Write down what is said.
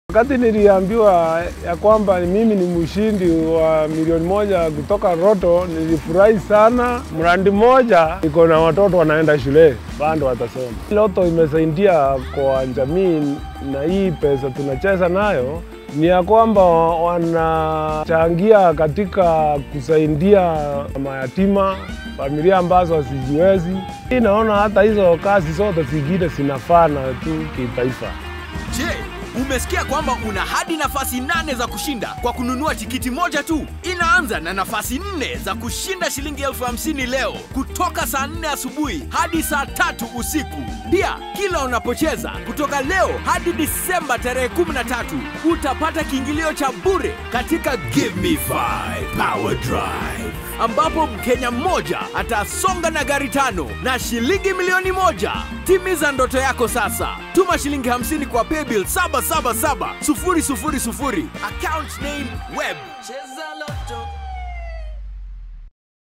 Wakati niliambiwa ya kwamba mimi ni mshindi wa milioni 1 kutoka Roto, nilifurahi sana. Mradi mmoja iko na watoto wanaenda shule, bado watasoma. Roto imesaidia kwa jamii, na hii pesa tunacheza nayo ni ya kwamba wanachangia katika kusaidia mayatima, familia ambazo hazijiwezi. Naona hata hizo kazi zote zingine zinafana tu kitaifa. Je, umesikia kwamba una hadi nafasi 8 za kushinda kwa kununua tikiti moja tu? Inaanza na nafasi 4 za kushinda shilingi 50,000 leo kutoka saa 4 asubuhi hadi saa 3 usiku. Pia kila unapocheza kutoka leo hadi Disemba tarehe 13 utapata kiingilio cha bure katika Give Me 5 Power Drive, ambapo Mkenya mmoja atasonga na gari 5 na shilingi milioni 1. Timiza ndoto yako sasa. Tuma shilingi 50 kwa paybill 777 000. Account name web.